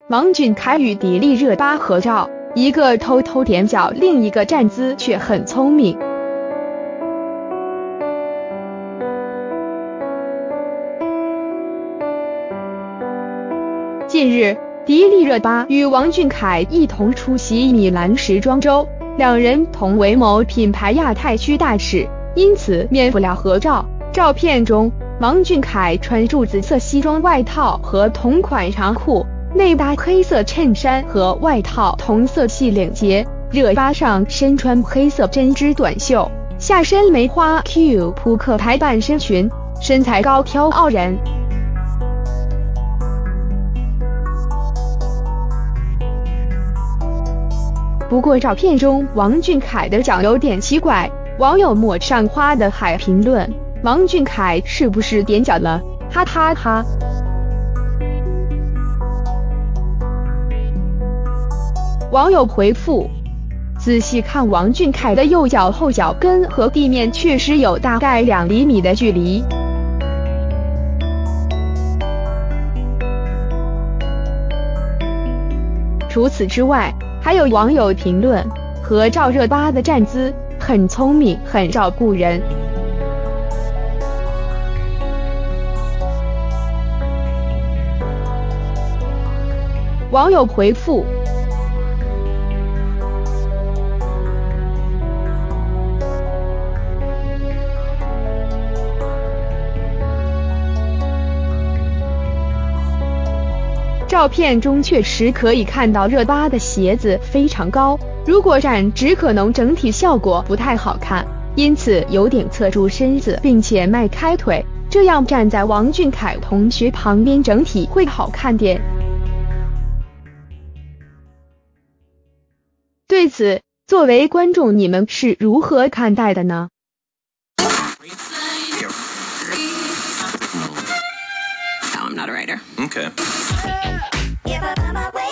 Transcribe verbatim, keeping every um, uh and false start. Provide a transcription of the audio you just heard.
王俊凯与迪丽热巴合照，一个偷偷踮脚，另一个站姿却很聪明。近日，迪丽热巴与王俊凯一同出席米兰时装周，两人同为某品牌亚太区大使，因此免不了合照。照片中，王俊凯穿着紫色西装外套和同款长裤，内搭黑色衬衫和外套同色系领结，热巴上身穿黑色针织短袖，下身梅花 Q 扑克牌半身裙，身材高挑傲人。不过照片中王俊凯的脚有点奇怪，网友抹上花的海评论：王俊凯是不是踮脚了？哈哈哈。网友回复：仔细看王俊凯的右脚后脚跟和地面确实有大概两厘米的距离。除此之外，还有网友评论：合照热巴的站姿很聪明，很照顾人。网友回复：照片中确实可以看到热巴的鞋子非常高，如果站直可能整体效果不太好看，因此有点侧住身子并且迈开腿，这样站在王俊凯同学旁边整体会好看点。对此，作为观众你们是如何看待的呢 ？I'm not a writer. Okay.